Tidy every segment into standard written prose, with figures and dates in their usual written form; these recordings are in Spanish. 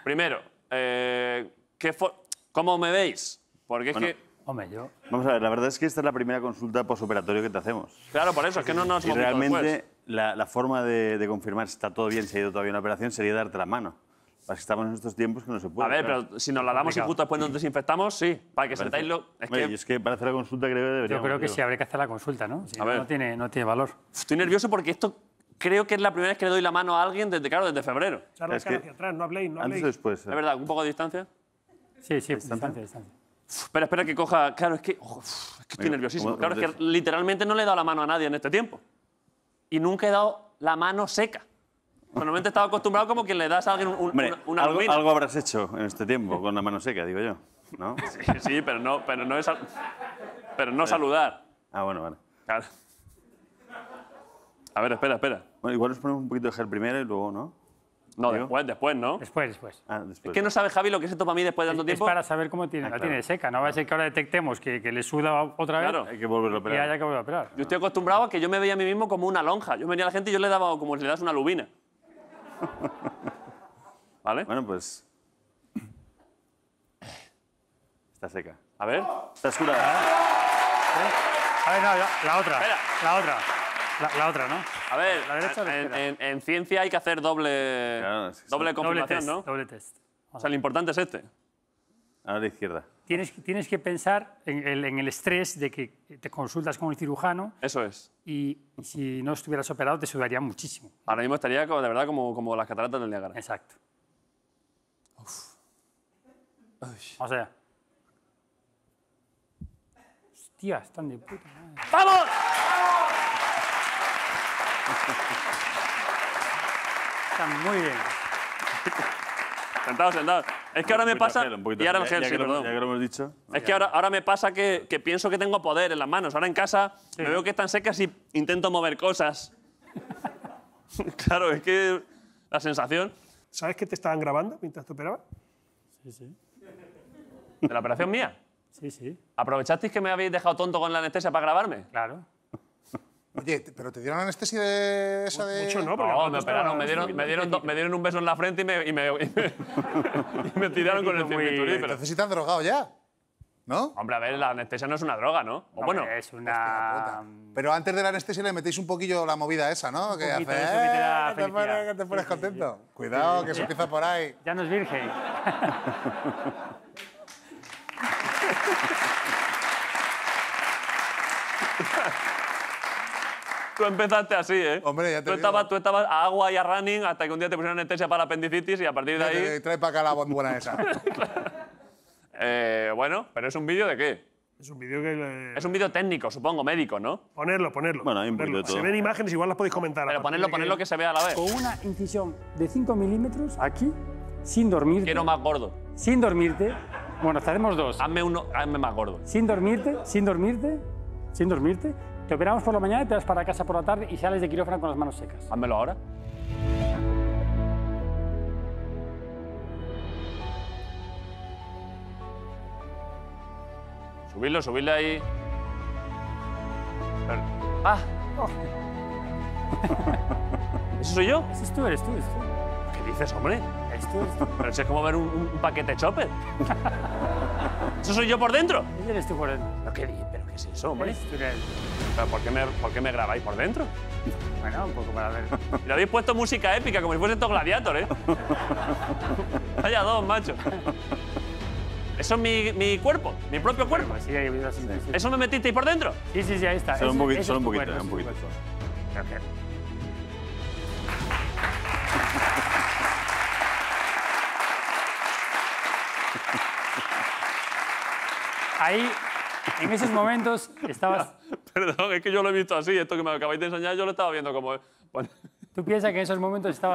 Primero, ¿cómo me veis? Porque es que... Hombre, yo... Vamos a ver, la verdad es que esta es la primera consulta posoperatorio que te hacemos. Claro, por eso, es que no nos Y hemos visto realmente después. la forma de confirmar si está todo bien, si ha ido todavía una operación, sería darte la mano. Pasa que estamos en estos tiempos que no se puede. A ver, claro. pero si nos la damos y justo después nos desinfectamos, sí. Para que sentáis lo... Hombre, y es que para hacer la consulta creo que deberíamos. Yo creo que sí habría que hacer la consulta, ¿no? Si A no, ver. no tiene valor. Estoy nervioso porque esto creo que es la primera vez que le doy la mano a alguien desde febrero. Echar la Es cara que- hacia atrás, no habléis, no Antes o habléis. después. ¿Es verdad? ¿Un poco de distancia? Sí, distancia. Espera que coja... Claro, es que estoy nerviosísimo. ¿cómo Claro, te- es que literalmente no le he dado la mano a nadie en este tiempo. Y nunca he dado la mano seca. Normalmente he estado acostumbrado como que le das a alguien Hombre, una algo, albina. algo habrás hecho en este tiempo con la mano seca, digo yo. ¿No? Sí, pero no es... Pero no saludar. Ah, bueno, vale. Claro. A ver, espera. Bueno, igual nos ponemos un poquito de gel primero y luego, ¿no? No, Digo. después, ¿no? Después. Ah, después. Es que no sabe Javi lo que es esto para mí después de tanto Es tiempo. para saber cómo tiene, la claro. tiene seca. No va a ser que ahora detectemos que le suda otra vez Claro. Hay que volverlo a y operar. haya que volver a operar. Yo estoy acostumbrado a que yo me veía a mí mismo como una lonja. Yo venía a la gente y yo le daba como si le das una lubina. ¿Vale? Bueno, pues... Está seca. A ver. Está oscura. A ver, no, la otra. Espera. La otra. La otra, ¿no? A ver, La derecha o la izquierda. en ciencia hay que hacer doble Claro, es que doble Doble confirmación, test, ¿no? doble test. O sea, lo importante es este. Ahora a la izquierda. Tienes que pensar en el estrés de que te consultas con el cirujano Eso es. y si no estuvieras operado te sudaría muchísimo. Ahora mismo estaría de verdad como las cataratas del Niágara. Exacto. O sea... Hostia, están de puta madre. ¡Vamos! Están muy bien. Sentados. Es que ahora me pasa... Un poquito Y ahora el ya- gel, ya sí, que lo- perdón. Ya que lo hemos dicho. Es que ahora me pasa que pienso que tengo poder en las manos. Ahora en casa me veo que están secas y intento mover cosas. Claro, es que la sensación ¿Sabes que te estaban grabando mientras te operabas? Sí. de la operación mía. Sí, ¿Aprovechasteis que me habéis dejado tonto con la anestesia para grabarme? claro. Oye, ¿pero te dieron anestesia de esa de...? Mucho no, porque No, aparte me operaron, estaba- me dieron un beso en la frente y me tiraron con el cinturín. Pero, Entonces sí te han drogado ya, ¿no? hombre, a ver, la anestesia no es una droga, ¿no? O bueno, Hombre, es una... Puta. Pero antes de la anestesia le metéis un poquillo la movida esa, ¿no? Que poquito hace, de eso que te da que te pones, felicidad. que te pones Sí, contento. Cuidado, que eso empieza por ahí. Ya no es virgen. tú empezaste así, ¿eh? Hombre, ya te tú, digo. tú estabas a agua y a running hasta que un día te pusieron anestesia para la apendicitis y a partir de ahí... Trae para acá la bombona esa. Bueno, pero ¿es un vídeo de qué? Es un vídeo que... Es un vídeo técnico, supongo, médico, ¿no? Ponerlo. Bueno, hay un poquito de todo. Se ven imágenes, igual las podéis comentar. Pero ponerlo que se vea a la vez. Con una incisión de 5 milímetros aquí, sin dormirte. Quiero más gordo. Sin dormirte. Bueno, te haremos dos. Hazme más gordo. Sin dormirte. Te operamos por la mañana, te vas para casa por la tarde y sales de quirófano con las manos secas. Házmelo ahora. Subidlo ahí. ¡Ah! ¿Eso soy yo? Ese eres tú. ¿Qué dices, hombre? Eres tú. Pero si es como ver un paquete chopper. ¿Eso soy yo por dentro? Ese eres tú por dentro. ¿Pero qué es eso, hombre? Eres tú eres. ¿Pero por qué me grabáis por dentro? Bueno, un poco para ver. Y le habéis puesto música épica, como si fuese esto Gladiator, ¿eh? Vaya dos, macho. Eso es mi cuerpo, mi propio cuerpo. Sí, hay videos así. Sí. ¿Eso me metisteis por dentro? Sí, ahí está. Solo un Ese- poquito, ese solo es un tu poquito, cuerpo, un poquito. ese es tu cuerpo. Creo que- Ahí, en esos momentos, estabas... Perdón, es que yo lo he visto así. Esto que me acabáis de enseñar, yo lo estaba viendo como... Bueno, Tú piensas que en esos momentos estabas...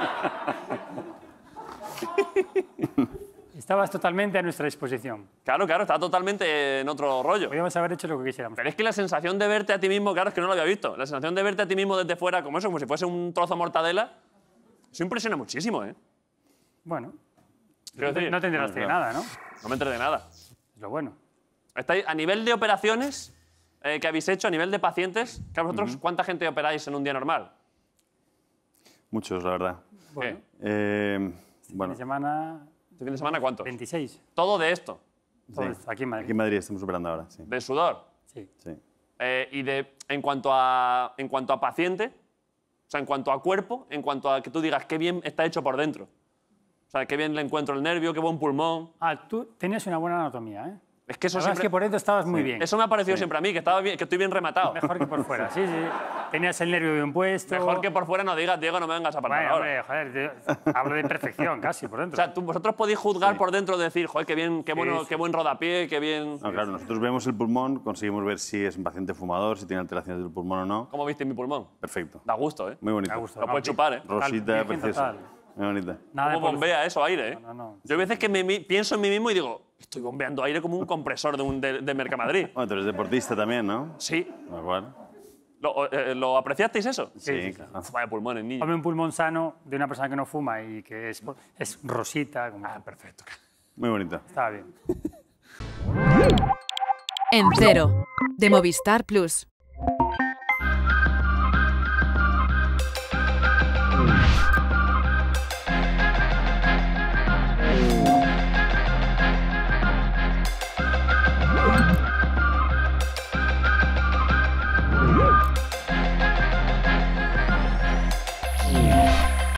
Estabas totalmente a nuestra disposición. claro, está totalmente en otro rollo. Podríamos haber hecho lo que quisiéramos. Pero es que la sensación de verte a ti mismo, claro, es que no lo había visto. La sensación de verte a ti mismo desde fuera, como eso, como si fuese un trozo de mortadela, eso impresiona muchísimo, ¿eh? Bueno, Quiero decir, no te enteraste de nada, ¿no? no me enteré de nada. Es lo bueno. Estáis, a nivel de operaciones que habéis hecho, a nivel de pacientes, que vosotros, ¿cuánta gente operáis en un día normal? Muchos, la verdad. ¿Qué? Bueno, semana ¿Este fin de semana cuántos? 26. Todo de esto. Todo Sí. esto, aquí en Madrid. Aquí en Madrid estamos operando ahora, sí. De sudor. Sí. Sí. Y en cuanto a paciente, o sea, en cuanto a cuerpo, en cuanto a que tú digas qué bien está hecho por dentro. O sea, qué bien le encuentro el nervio, qué buen pulmón. Ah, tú tenías una buena anatomía, ¿eh? Es que eso La verdad es siempre... que por dentro estabas muy bien. Eso me ha parecido siempre a mí, que, estaba bien, que estoy bien rematado. Mejor que por fuera, sí, sí. Tenías el nervio bien puesto. Mejor que por fuera no digas, Diego, no me vengas a apartar Bueno, ahora. hombre, joder, hablo de perfección casi por O dentro. sea, vosotros podéis juzgar por dentro, decir, joder, qué bien, qué bueno, sí. qué buen rodapié, qué bien... No, claro, nosotros vemos el pulmón, conseguimos ver si es un paciente fumador, si tiene alteraciones del pulmón o no. ¿Cómo viste mi pulmón? Perfecto. Da gusto, ¿eh? Muy bonito. Me gusta. Lo puedes chupar, ¿eh? Rosita, Virgen preciosa. total. Muy bonita. Nada de ¿Cómo polución. bombea eso aire, eh? No. Yo hay veces que pienso en mí mismo y digo, estoy bombeando aire como un compresor de Mercamadrid. Bueno, tú eres deportista también, ¿no? Sí. Da igual. ¿Lo apreciasteis eso? Sí, claro. Vaya pulmones, niño. Hombre, un pulmón sano de una persona que no fuma y que es rosita. Como... Ah, perfecto. Muy bonito. Estaba bien. En Cero, de Movistar Plus.